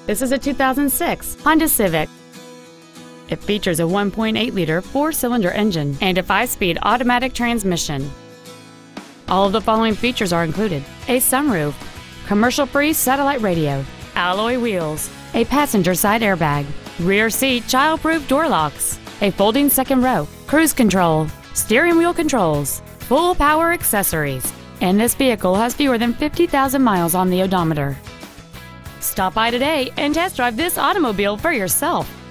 This is a 2006 Honda Civic. It features a 1.8-liter four-cylinder engine and a 5-speed automatic transmission. All of the following features are included: a sunroof, commercial-free satellite radio, alloy wheels, a passenger side airbag, rear seat child-proof door locks, a folding second row, cruise control, steering wheel controls, full power accessories, and this vehicle has fewer than 50,000 miles on the odometer. Stop by today and test drive this automobile for yourself.